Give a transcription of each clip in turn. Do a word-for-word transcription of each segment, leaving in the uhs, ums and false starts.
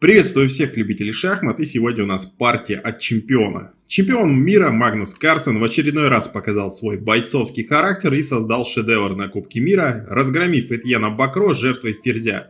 Приветствую всех любителей шахмат, и сегодня у нас партия от чемпиона. Чемпион мира Магнус Карлсен в очередной раз показал свой бойцовский характер и создал шедевр на Кубке мира, разгромив Этьена Бакро жертвой ферзя.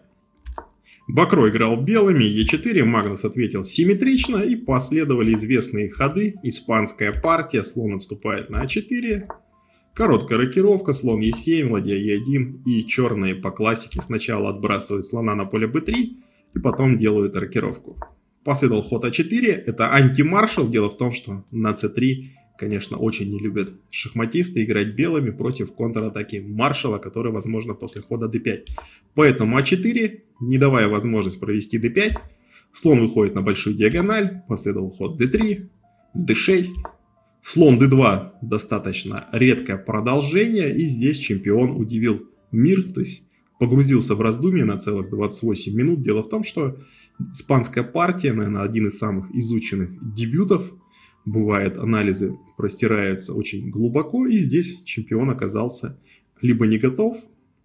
Бакро играл белыми, е четыре, Магнус ответил симметрично, и последовали известные ходы. Испанская партия, слон отступает на а четыре, короткая рокировка, слон е семь, ладья е один, и черные по классике сначала отбрасывают слона на поле бэ три, и потом делают рокировку. Последовал ход а четыре, это антимаршал. Дело в том, что на цэ три, конечно, очень не любят шахматисты играть белыми против контратаки маршала, который возможно после хода дэ пять. Поэтому а четыре, не давая возможность провести дэ пять, слон выходит на большую диагональ, последовал ход дэ три, дэ шесть, слон дэ два, достаточно редкое продолжение, и здесь чемпион удивил мир, то есть погрузился в раздумье на целых двадцать восемь минут. Дело в том, что испанская партия, наверное, один из самых изученных дебютов. Бывает, анализы простираются очень глубоко, и здесь чемпион оказался либо не готов,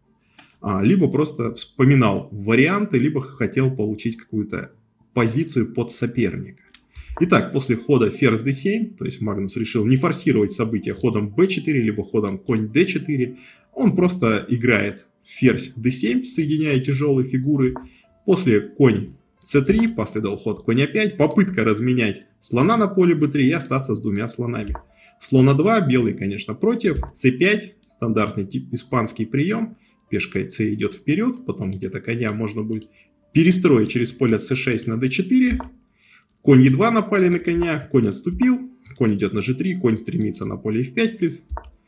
либо просто вспоминал варианты, либо хотел получить какую-то позицию под соперника. Итак, после хода ферзь дэ семь, то есть Магнус решил не форсировать события ходом бэ четыре, либо ходом конь дэ четыре, он просто играет ферзь дэ семь, соединяя тяжелые фигуры. После конь цэ три, последовал ход конь а пять, попытка разменять слона на поле бэ три и остаться с двумя слонами. Слон а два, белый, конечно, против, цэ пять, стандартный тип испанский прием, пешка c идет вперед, потом где-то коня можно будет перестроить через поле цэ шесть на дэ четыре, конь е два напали на коня, конь отступил, конь идет на жэ три, конь стремится на поле эф пять плюс.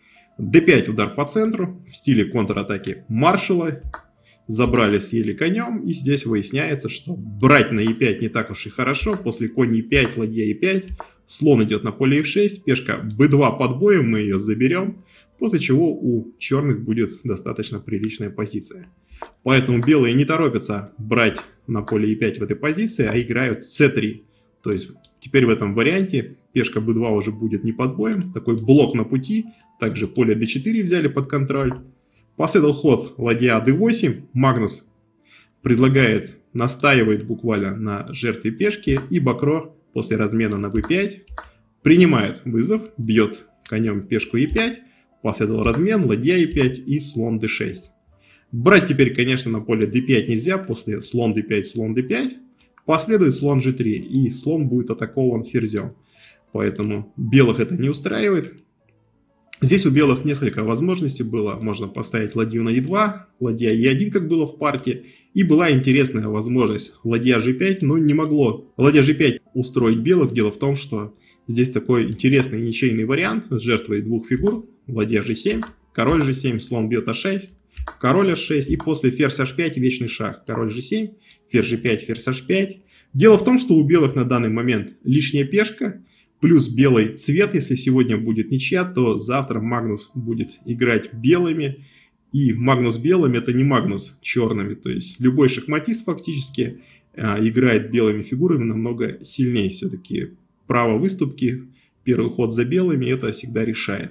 дэ пять удар по центру в стиле контратаки маршала. Забрали, съели конем, и здесь выясняется, что брать на е пять не так уж и хорошо. После конь е пять, ладья е пять, слон идет на поле эф шесть, пешка бэ два под боем, мы ее заберем, после чего у черных будет достаточно приличная позиция. Поэтому белые не торопятся брать на поле е пять в этой позиции, а играют цэ три. То есть теперь в этом варианте пешка бэ два уже будет не под боем, такой блок на пути. Также поле дэ четыре взяли под контроль. Последовал ход ладья дэ восемь. Магнус предлагает, настаивает буквально на жертве пешки. И Бакро после размена на бэ пять принимает вызов, бьет конем пешку е пять. Последовал размен, ладья е пять и слон дэ шесть. Брать теперь, конечно, на поле дэ пять нельзя. После слон дэ пять, слон дэ пять. Последует слон жэ три. И слон будет атакован ферзем. Поэтому белых это не устраивает. Здесь у белых несколько возможностей было. Можно поставить ладью на е два, ладья е один, как было в партии. И была интересная возможность ладья жэ пять, но не могло ладья жэ пять устроить белых. Дело в том, что здесь такой интересный ничейный вариант с жертвой двух фигур. Ладья жэ семь, король жэ семь, слон бьет а шесть, король а шесть и после ферзь аш пять вечный шах. Король жэ семь, ферзь жэ пять, ферзь аш пять. Дело в том, что у белых на данный момент лишняя пешка. Плюс белый цвет, если сегодня будет ничья, то завтра Магнус будет играть белыми. И Магнус белыми это не Магнус черными. То есть любой шахматист фактически э, играет белыми фигурами намного сильнее. Все-таки право выступки, первый ход за белыми это всегда решает.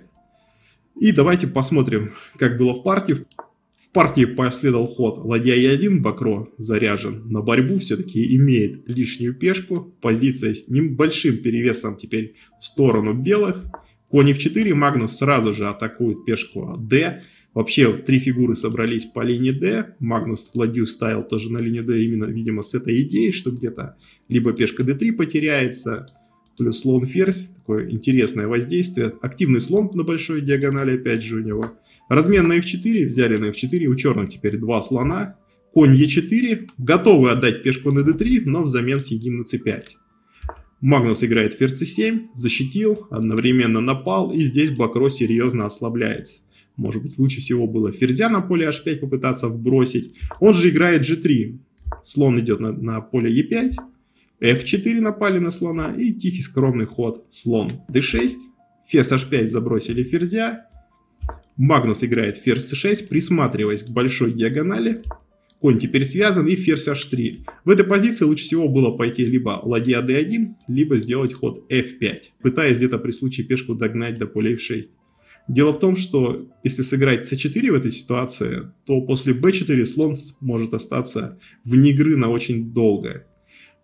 И давайте посмотрим, как было в партии. В партии последовал ход ладья е один, Бакро заряжен на борьбу, все-таки имеет лишнюю пешку. Позиция с небольшим перевесом теперь в сторону белых. Конь эф четыре, Магнус сразу же атакует пешку d. Вообще три фигуры собрались по линии d. Магнус ладью ставил тоже на линию d именно, видимо, с этой идеей, что где-то либо пешка дэ три потеряется, плюс слон ферзь. Такое интересное воздействие. Активный слон на большой диагонали опять же у него. Размен на эф четыре, взяли на эф четыре, у черных теперь два слона. Конь е четыре, готовы отдать пешку на дэ три, но взамен съедим на цэ пять. Магнус играет ферзь цэ семь, защитил, одновременно напал, и здесь Бакро серьезно ослабляется. Может быть, лучше всего было ферзя на поле аш пять попытаться вбросить. Он же играет жэ три, слон идет на, на поле е пять, эф четыре напали на слона, и тихий скромный ход слон дэ шесть, ферзь аш пять забросили ферзя. Магнус играет ферзь цэ шесть, присматриваясь к большой диагонали. Конь теперь связан и ферзь аш три. В этой позиции лучше всего было пойти либо ладья дэ один, либо сделать ход эф пять, пытаясь где-то при случае пешку догнать до поля эф шесть. Дело в том, что если сыграть цэ четыре в этой ситуации, то после бэ четыре слон может остаться вне игры на очень долго.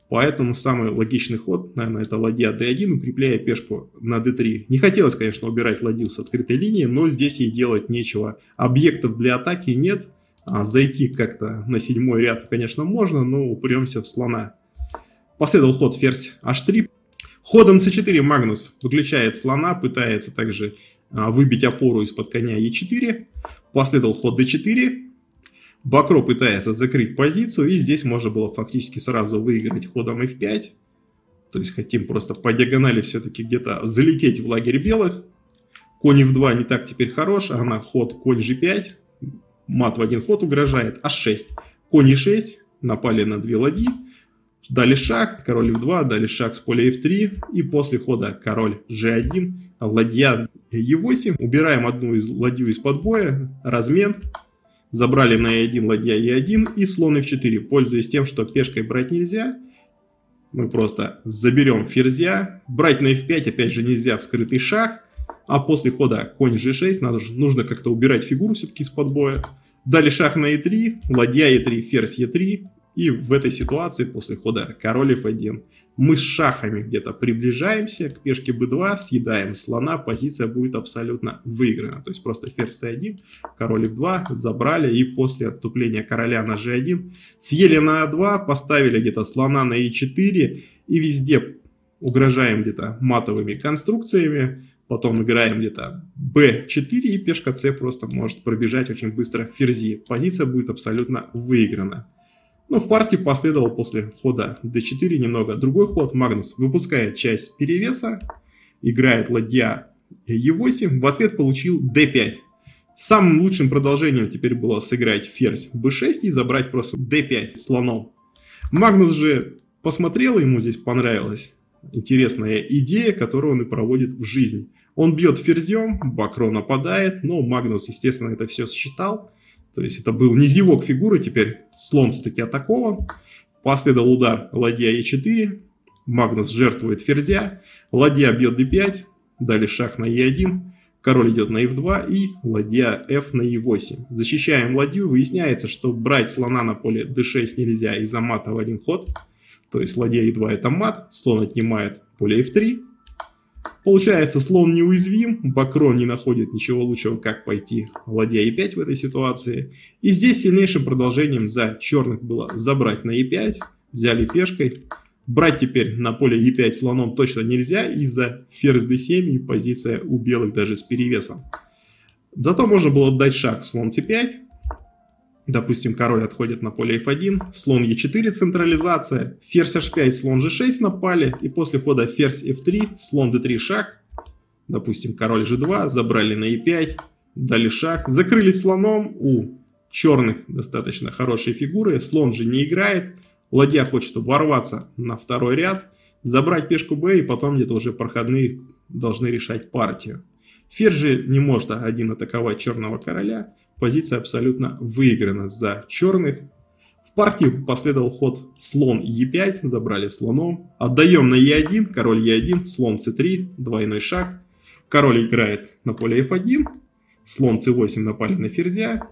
Поэтому самый логичный ход, наверное, это ладья дэ один, укрепляя пешку на дэ три. Не хотелось, конечно, убирать ладью с открытой линии, но здесь ей делать нечего. Объектов для атаки нет. А зайти как-то на седьмой ряд, конечно, можно, но упремся в слона. Последовал ход ферзь аш три. Ходом цэ четыре Магнус выключает слона, пытается также а, выбить опору из-под коня е четыре. Последовал ход дэ четыре. Бакро пытается закрыть позицию, и здесь можно было фактически сразу выиграть ходом эф пять. То есть хотим просто по диагонали все-таки где-то залететь в лагерь белых. Конь эф два не так теперь хорош, а на ход конь жэ пять. Мат в один ход угрожает, аш шесть. Конь е шесть, напали на две ладьи. Дали шаг, король эф два, дали шаг с поля эф три. И после хода король жэ один, ладья е восемь. Убираем одну из ладью из-под боя, размен. Забрали на е один ладья е один и слон эф четыре. Пользуясь тем, что пешкой брать нельзя, мы просто заберем ферзя. Брать на эф пять опять же нельзя, в скрытый шаг. А после хода конь жэ шесть надо, нужно как-то убирать фигуру все-таки из-под боя. Дали шаг на е три, ладья е три, ферзь е три. И в этой ситуации после хода король эф один мы с шахами где-то приближаемся к пешке бэ два, съедаем слона, позиция будет абсолютно выиграна. То есть просто ферзь цэ один, король эф два, забрали, и после отступления короля на жэ один съели на а два, поставили где-то слона на е четыре и везде угрожаем где-то матовыми конструкциями. Потом играем где-то бэ четыре, и пешка С просто может пробежать очень быстро в ферзи. Позиция будет абсолютно выиграна. Но в партии последовал после хода дэ четыре немного другой ход. Магнус выпускает часть перевеса, играет ладья е восемь, в ответ получил дэ пять. Самым лучшим продолжением теперь было сыграть ферзь бэ шесть и забрать просто дэ пять слоном. Магнус же посмотрел, ему здесь понравилась интересная идея, которую он и проводит в жизнь. Он бьет ферзем, Бакро нападает, но Магнус, естественно, это все считал. То есть это был не зевок фигуры, теперь слон все-таки атакован. Последовал удар ладья е четыре, Магнус жертвует ферзя, ладья бьет дэ пять, дали шаг на е один, король идет на эф два и ладья эф на е восемь. Защищаем ладью, выясняется, что брать слона на поле дэ шесть нельзя из-за мата в один ход. То есть ладья е два это мат, слон отнимает поле эф три. Получается, слон неуязвим, Бакро не находит ничего лучшего, как пойти ладья е пять в этой ситуации. И здесь сильнейшим продолжением за черных было забрать на е пять, взяли пешкой. Брать теперь на поле е пять слоном точно нельзя, из-за ферзь дэ семь и позиция у белых даже с перевесом. Зато можно было дать шаг слон цэ пять. Допустим, король отходит на поле эф один, слон е четыре централизация, ферзь аш пять, слон жэ шесть напали, и после хода ферзь эф три, слон дэ три шаг, допустим, король жэ два, забрали на е пять, дали шаг, закрыли слоном, у черных достаточно хорошие фигуры, слон же не играет, ладья хочет ворваться на второй ряд, забрать пешку Б, и потом где-то уже проходные должны решать партию. Ферзь же не может один атаковать черного короля. Позиция абсолютно выиграна за черных. В партии последовал ход слон е пять, забрали слоном. Отдаем на е один, король е один, слон цэ три, двойной шаг. Король играет на поле эф один, слон цэ восемь напали на ферзя.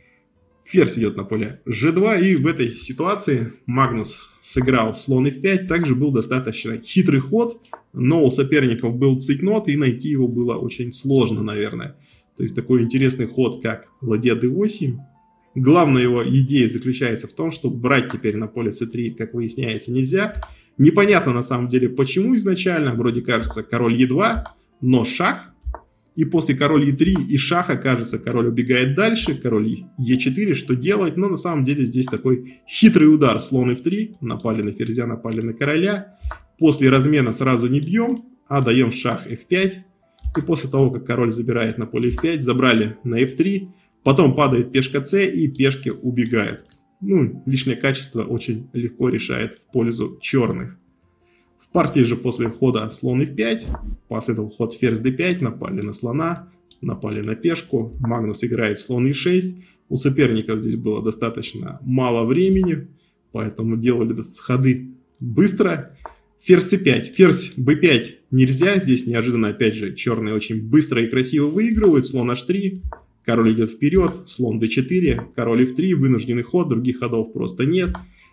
Ферзь идет на поле жэ два, и в этой ситуации Магнус сыграл слон эф пять. Также был достаточно хитрый ход, но у соперников был цейтнот, и найти его было очень сложно, наверное. То есть такой интересный ход, как ладья дэ восемь. Главная его идея заключается в том, что брать теперь на поле цэ три, как выясняется, нельзя. Непонятно на самом деле почему изначально. Вроде кажется король е два, но шах. И после король е три и шаха, кажется, король убегает дальше. Король е четыре, что делать? Но на самом деле здесь такой хитрый удар. Слон эф три, напали на ферзя, напали на короля. После размена сразу не бьем, а даем шах эф пять. И после того, как король забирает на поле эф пять, забрали на эф три, потом падает пешка С, и пешки убегают. Ну, лишнее качество очень легко решает в пользу черных. В партии же после хода слон эф пять, последовал ход ферзь дэ пять, напали на слона, напали на пешку. Магнус играет слон е шесть. У соперников здесь было достаточно мало времени, поэтому делали ходы быстро. Ферзь цэ пять, ферзь бэ пять нельзя, здесь неожиданно опять же черные очень быстро и красиво выигрывают, слон аш три, король идет вперед, слон дэ четыре, король эф три, вынужденный ход, других ходов просто нет.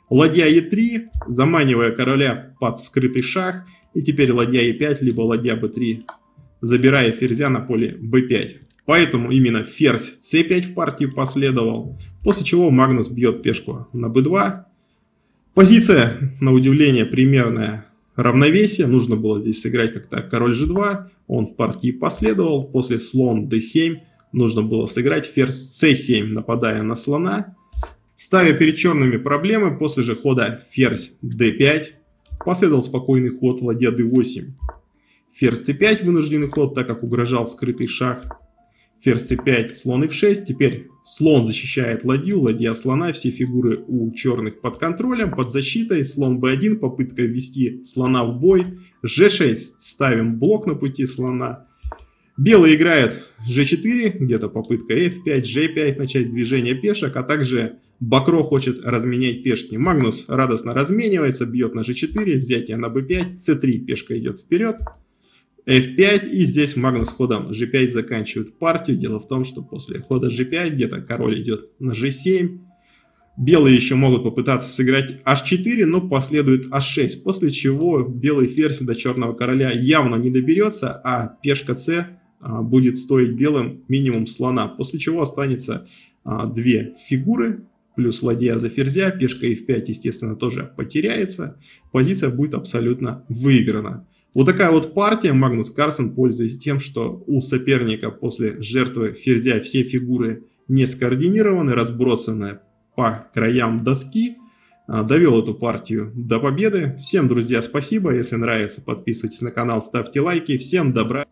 Ладья е три, заманивая короля под скрытый шах. И теперь ладья е пять, либо ладья бэ три, забирая ферзя на поле бэ пять. Поэтому именно ферзь цэ пять в партии последовал. После чего Магнус бьет пешку на бэ два. Позиция, на удивление, примерная равновесие. Нужно было здесь сыграть как-то король жэ два. Он в партии последовал. После слон дэ семь нужно было сыграть ферзь цэ семь, нападая на слона. Ставя перед черными проблемы, после же хода ферзь дэ пять последовал спокойный ход ладья дэ восемь. Ферзь цэ пять вынужденный ход, так как угрожал скрытый шах. Ферзь цэ пять, слон эф шесть. Теперь слон защищает ладью, ладья слона. Все фигуры у черных под контролем, под защитой. Слон бэ один, попытка ввести слона в бой. жэ шесть, ставим блок на пути слона. Белый играет жэ четыре, где-то попытка эф пять, жэ пять, начать движение пешек, а также Бакро хочет разменять пешки. Магнус радостно разменивается, бьет на жэ четыре, взятие на бэ пять, цэ три, пешка идет вперед. эф пять, и здесь Магнус ходом жэ пять заканчивает партию. Дело в том, что после хода жэ пять где-то король идет на жэ семь. Белые еще могут попытаться сыграть аш четыре, но последует аш шесть, после чего белый ферзь до черного короля явно не доберется, а пешка С будет стоить белым минимум слона, после чего останется две фигуры, плюс ладья за ферзя, пешка эф пять, естественно, тоже потеряется, позиция будет абсолютно выиграна. Вот такая вот партия. Магнус Карлсен, пользуясь тем, что у соперника после жертвы ферзя все фигуры не скоординированы, разбросаны по краям доски, довел эту партию до победы. Всем, друзья, спасибо. Если нравится, подписывайтесь на канал, ставьте лайки. Всем добра.